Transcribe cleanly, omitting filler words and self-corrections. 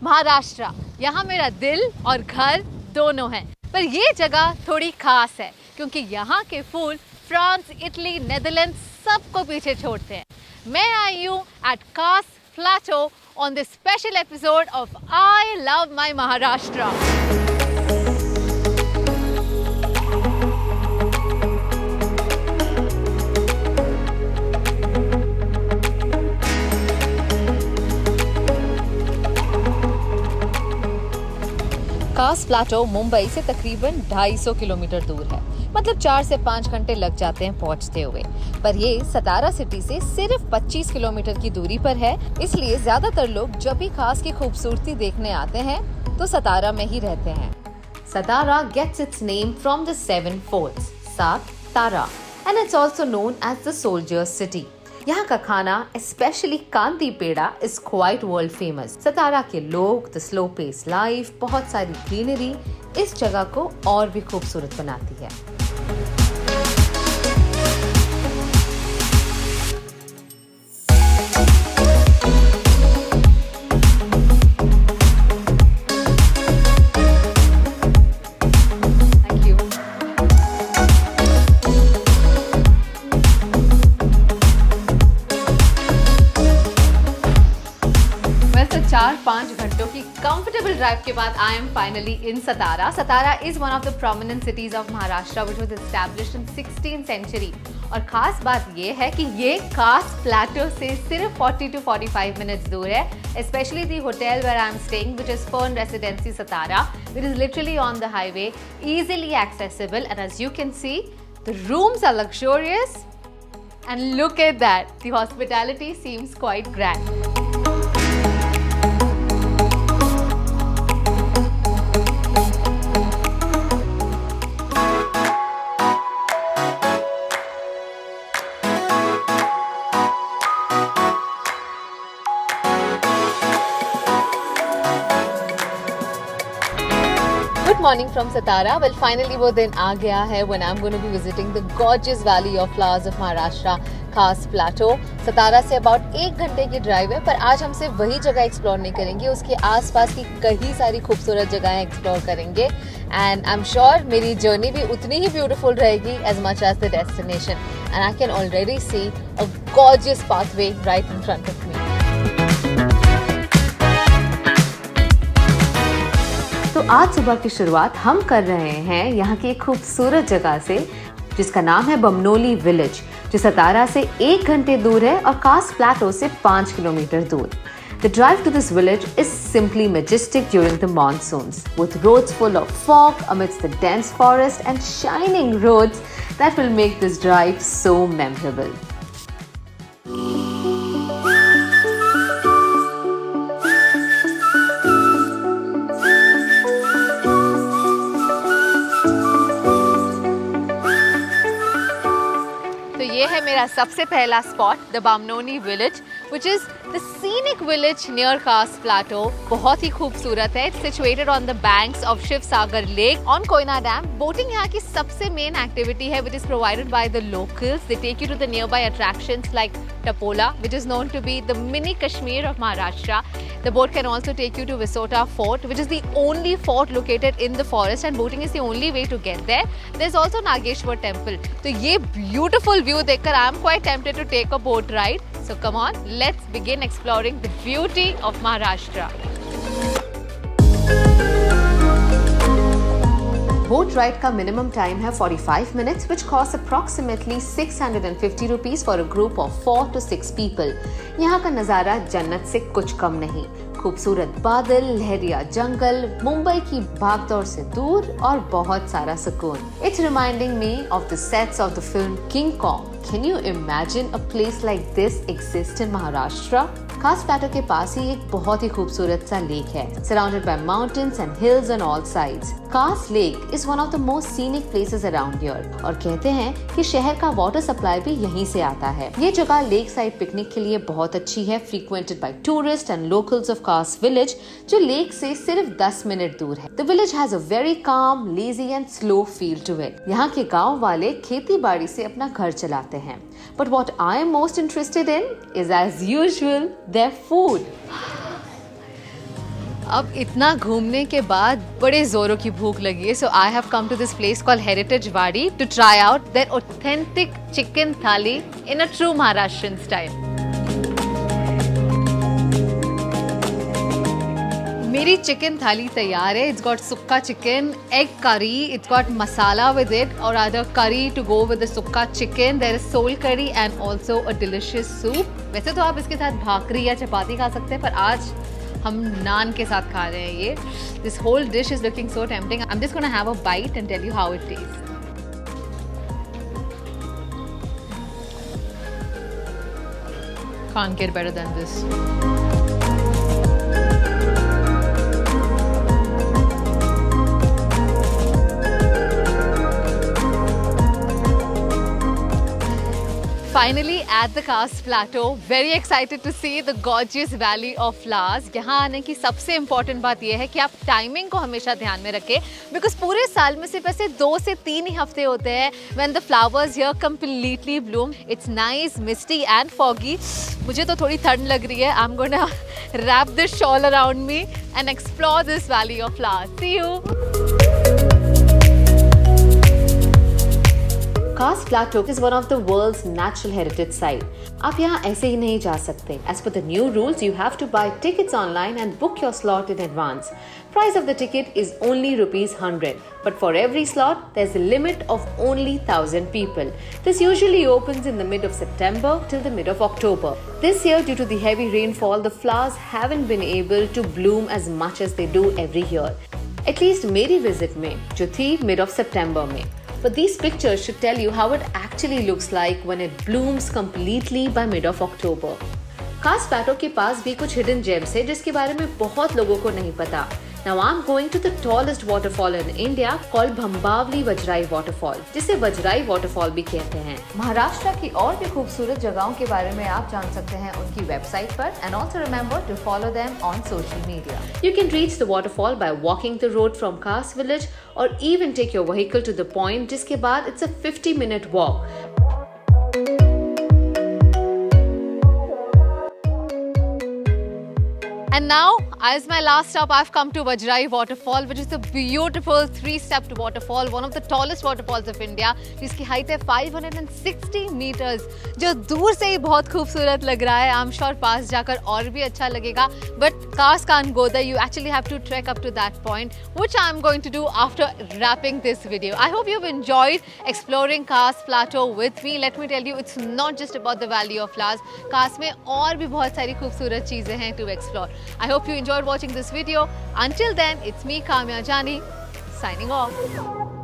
महाराष्ट्र, यहाँ मेरा दिल और घर दोनों हैं। पर ये जगह थोड़ी खास है क्योंकि यहाँ के फूल फ्रांस, इटली, नेदरलैंड्स सबको पीछे छोड़ते हैं। मैं आई हूँ at Kaas plateau on this special episode of I love my Maharashtra. Kaas plateau Mumbai से तकरीबन 250 किलोमीटर दूर है, मतलब 4 से 5 घंटे लग जाते हैं पहुंचते हुए। पर ये सतारा सिटी से सिर्फ 25 किलोमीटर की दूरी पर है, इसलिए ज्यादातर लोग जब भी कास की खूबसूरती देखने आते हैं तो सतारा में ही रहते हैं। Satara gets its name from the 7 forts, 7 तारा, and it's also known as the soldiers city. यहाँ का खाना specially kandi pedha is quite world famous. Satara के लोग, द स्लो पेस लाइफ, बहुत सारी ग्रीनरी इस जगह को और भी खूबसूरत बनाती है। चार 5 घंटों की कंफर्टेबल ड्राइव के बाद I am finally in Satara. Satara is one of the prominent cities of Maharashtra which was established in 16th century. और खास बात ये है कि ये कास प्लेटो से सिर्फ 40 to 45 मिनट्स दूर है। Specially the hotel where I am staying which is Fern Residency Satara, which is literally on the highway, easily accessible, and as you can see the rooms are luxurious and look at that, the hospitality seems quite grand. Good morning from Satara. Well, finally वो दिन आ गया है when I'm going to be visiting the gorgeous valley of flowers of Maharashtra, Kaas Plateau. सतारा से about 1 घंटे की drive है, पर आज हम सिर्फ वही जगह एक्सप्लोर नहीं करेंगे, उसके आसपास की कई सारी खूबसूरत जगहें एक्सप्लोर करेंगे। एंड आई एम श्योर मेरी जर्नी भी उतनी ही ब्यूटीफुल रहेगी as much as the destination. And I can already see a gorgeous pathway right in front of me. तो आज सुबह की शुरुआत हम कर रहे हैं यहाँ की एक खूबसूरत जगह से जिसका नाम है बमनोली विलेज, जो सतारा से 1 घंटे दूर है और कास प्लेटो से 5 किलोमीटर दूर। The drive to this village is simply majestic during the monsoons, with roads full of fog amidst the dense forest and shining roads that will make this drive so memorable. ये है मेरा सबसे पहला spot, the Bamnoli village, which is the scenic village near Kaas Plateau. बहुत ही खूबसूरत है। It's situated on the banks of Shiv Sagar Lake on Koyna Dam. Boating यहाँ की सबसे main activity है, which is provided by the locals. They take you to the nearby attractions like Tapola, which is known to be the mini Kashmir of Maharashtra. The boat can also take you to Visota Fort, which is the only fort located in the forest, and boating is the only way to get there. There's also Nageshwar Temple. तो ये beautiful view देखकर I am quite tempted to take a boat ride. So come on, let's begin exploring the beauty of Maharashtra. Boat ride का minimum time है 45 minutes, which costs approximately 650 rupees for a group of 4 to 6 people. यहाँ का नज़ारा जन्नत से कुछ कम नहीं। खूबसूरत बादल, लहरिया जंगल, मुंबई की भागदौड़ से दूर और बहुत सारा सुकून। It's reminding me of the sets of the film King Kong. Can you imagine a place like this exists in Maharashtra? कास प्लेटो के पास ही एक बहुत ही खूबसूरत सा लेक है, surrounded by mountains and hills on all sides. Kaas lake is one of the most scenic places around here. और कहते हैं कि शहर का वाटर सप्लाई भी यहीं से आता है। ये जगह लेक साइड पिकनिक के लिए बहुत अच्छी है, frequented by tourists and locals of Kaas village, जो लेक से सिर्फ 10 मिनट दूर है। The village has a very calm, lazy and slow feel to it. यहाँ के गाँव वाले खेती बाड़ी से अपना घर चलाते हैं। But what I am most interested in is, as usual, their food. अब इतना घूमने के बाद बड़े जोरों की भूख लगी है, so I have come to this place called Heritage Wadi to try out their authentic chicken thali in a true Maharashtrian style. मेरी चिकन थाली तैयार है। It's got sukka chicken, egg curry, it's got masala with it और other curry to go with the sukka chicken, there is sol curry and also a delicious soup. वैसे तो आप इसके साथ भाकरी या चपाती खा सकते हैं, पर आज हम नान के साथ खा रहे हैं ये। This whole dish is looking so tempting. I am just gonna have a bite and tell you how it tastes. Can't get better than this. Finally at the Khas Plateau, very excited to see the gorgeous Valley of Flowers. यहाँ आने की सबसे important बात यह है कि आप timing को हमेशा ध्यान में रखें, because पूरे साल में सिर्फ ऐसे 2 से 3 ही हफ्ते होते हैं when the flowers here completely bloom. It's nice, misty and foggy. मुझे तो थोड़ी ठंड लग रही है. I'm gonna wrap this shawl around me and explore this Valley of Flowers. See you. Khas Plateau is one of the world's natural heritage site. आप यहाँ ऐसे ही नहीं जा सकते. As per the new rules, you have to buy tickets online and book your slot in advance. Price of the ticket is only ₹100, but for every slot, there's a limit of only 1,000 people. This usually opens in the mid of September till the mid of October. This year, due to the heavy rainfall, the flowers haven't been able to bloom as much as they do every year. At least मेरी visit में, जो थी mid of September में. But these pictures should tell you how it actually looks like when it blooms completely by mid of October. खास प्लेटो के पास भी कुछ hidden gems है जिसके बारे में बहुत लोगों को नहीं पता. Now I'm going to the tallest waterfall in India called Bhambavli Vajrai Waterfall, जिसे वज्राई waterfall भी कहते हैं. महाराष्ट्र की और भी खूबसूरत जगहों के बारे में आप जान सकते हैं उनकी वेबसाइट पर, and also remember to follow them on social media. You can reach the waterfall by walking the road from Khas village or even take your vehicle to the point, जिसके बाद it's a 50-minute walk. And now, as my last stop, I've come to Vajrai Waterfall, which is a beautiful 3-stepped waterfall, one of the tallest waterfalls of India, जिसकी height है 560 meters, जो दूर से ही बहुत खूबसूरत लग रहा है. I'm sure पास जाकर और भी अच्छा लगेगा. But cars can't go there. You actually have to trek up to that point, which I'm going to do after wrapping this video. I hope you've enjoyed exploring Khas Plateau with me. Let me tell you, it's not just about the Valley of Flowers. Khas में और भी बहुत सारी खूबसूरत चीजें हैं to explore. I hope you enjoyed watching this video. Until then, it's me, Kamya Jani, signing off.